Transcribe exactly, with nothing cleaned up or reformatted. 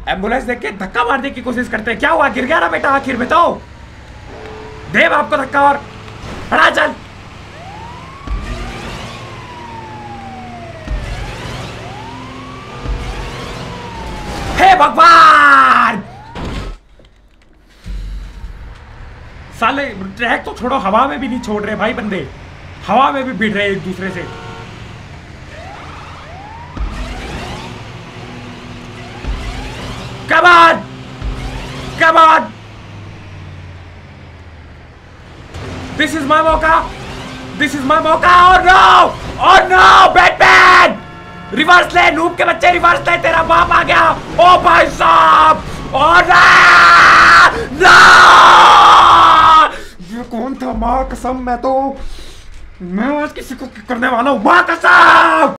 Ambulance देख के धक्का मारने की कोशिश करते हैं। क्या हुआ, गिर गया ना बेटा आखिर में? तो देव आपको धक्का और खड़ा चल। हे भगवान, साले ट्रैक तो छोड़ो, हवा में भी नहीं छोड़ रहे भाई बंदे, हवा में भी भिड़ रहे एक दूसरे से। Come on! Come on! This is my मौका! This is my मौका! Oh no! Oh no! Batman! Reverse ले, नूब के बच्चे रिवर्स ले, तेरा बाप आ गया! ओ भाई साहब! Oh no! No! ये कौन था? माँ कसम, मैं तो मैं आज किसी को करने वाला हूँ, माँ कसम!